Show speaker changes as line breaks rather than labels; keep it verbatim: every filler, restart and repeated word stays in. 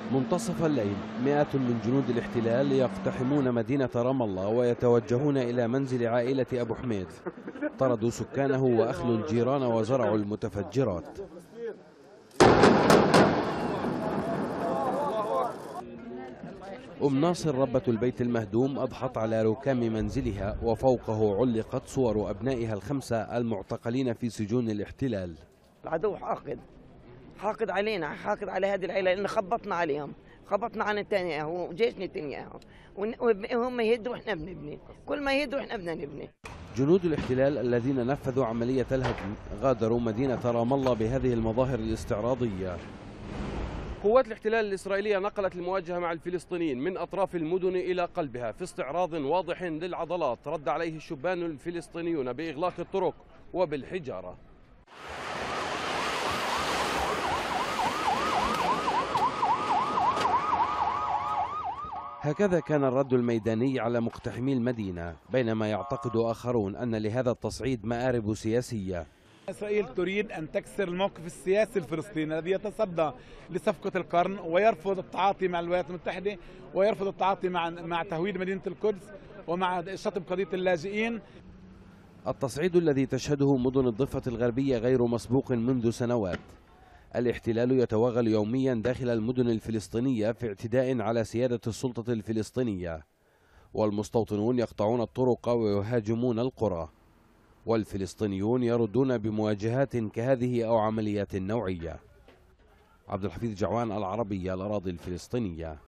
منتصف الليل مئات من جنود الاحتلال يقتحمون مدينة رام الله ويتوجهون إلى منزل عائلة أبو حميد. طردوا سكانه وأخلوا الجيران وزرعوا المتفجرات. أم ناصر ربة البيت المهدوم أضحت على ركام منزلها وفوقه علقت صور أبنائها الخمسة المعتقلين في سجون الاحتلال.
العدو حاقد حاقد علينا، حاقد على هذه العائلة، لأن خبطنا عليهم، خبطنا عن نتنياهو وجيش نتنياهو، وهم يهدوا واحنا بنبني، كل ما يهدوا احنا بدنا نبني.
جنود الاحتلال الذين نفذوا عملية الهدم غادروا مدينة رام الله بهذه المظاهر الاستعراضية.
قوات الاحتلال الإسرائيلية نقلت المواجهة مع الفلسطينيين من أطراف المدن إلى قلبها في استعراض واضح للعضلات رد عليه الشبان الفلسطينيون بإغلاق الطرق وبالحجارة.
هكذا كان الرد الميداني على مقتحمي المدينة، بينما يعتقد آخرون أن لهذا التصعيد مآرب سياسية.
إسرائيل تريد أن تكسر الموقف السياسي الفلسطيني الذي يتصدى لصفقة القرن ويرفض التعاطي مع الولايات المتحدة ويرفض التعاطي مع مع تهويد مدينة القدس ومع شطب قضية اللاجئين.
التصعيد الذي تشهده مدن الضفة الغربية غير مسبوق منذ سنوات. الاحتلال يتوغل يوميا داخل المدن الفلسطينية في اعتداء على سيادة السلطة الفلسطينية، والمستوطنون يقطعون الطرق ويهاجمون القرى، والفلسطينيون يردون بمواجهات كهذه أو عمليات نوعية. عبد الحفيظ جعوان، العربية، الأراضي الفلسطينية.